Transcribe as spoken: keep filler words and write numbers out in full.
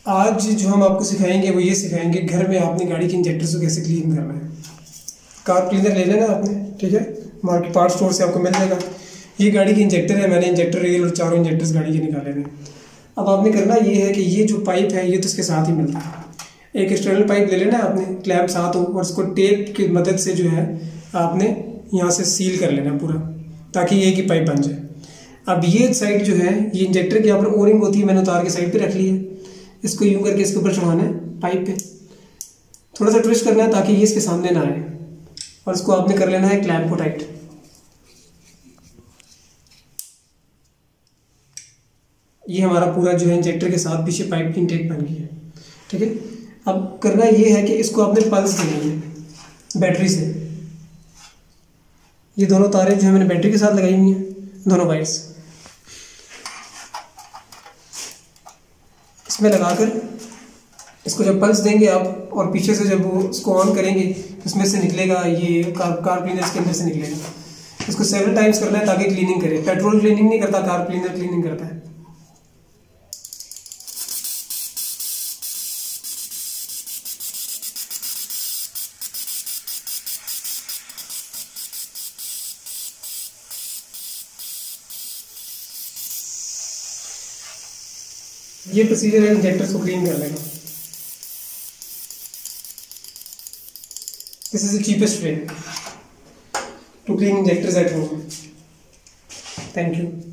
आज जो हम आपको सिखाएंगे वो ये सिखाएंगे घर में आपने गाड़ी के इंजेक्टर्स को कैसे क्लीन करना है। कार क्लीनर ले लेना आपने, ठीक है, मार्केट पार्ट स्टोर से आपको मिल जाएगा। ये गाड़ी की इंजेक्टर है, मैंने इंजेक्टर रेल और चारों इंजेक्टर्स गाड़ी के निकाले हैं। अब आपने करना ये है कि ये जो पाइप है ये तो इसके साथ ही मिलता है। एक एक्सटर्नल पाइप ले लेना है आपने, क्लैंप साथ हो, और उसको टेप की मदद से जो है आपने यहाँ से सील कर लेना पूरा, ताकि एक ही पाइप बन जाए। अब ये साइड जो है, ये इंजेक्टर के यहाँ पर ओरिंग होती है, मैंने उतार के साइड पे रख ली है। इसको यूं करके इसके ऊपर चढ़ाना है पाइप पे, थोड़ा सा ट्विस्ट करना है ताकि ये इसके सामने ना आए, और इसको आपने कर लेना है क्लैंप को टाइट। ये हमारा पूरा जो है इंजेक्टर के साथ पीछे पाइप की इनटेक बन गई है, ठीक है। अब करना ये है कि इसको आपने पल्स देनी है बैटरी से। ये दोनों तारें जो है मैंने बैटरी के साथ लगाई हुई हैं, दोनों वायर्स इसमें लगाकर इसको जब पल्स देंगे आप, और पीछे से जब वो इसको ऑन करेंगे, इसमें से निकलेगा ये कार कार क्लीनर के अंदर से निकलेगा। इसको सेवन टाइम्स करना है ताकि क्लीनिंग करे। पेट्रोल क्लीनिंग नहीं करता, कार क्लीनर क्लीनिंग करता है। ये प्रोसीजर है इंजेक्टर्स को क्लीन करने का। This is the cheapest way to clean injectors at home. Thank you.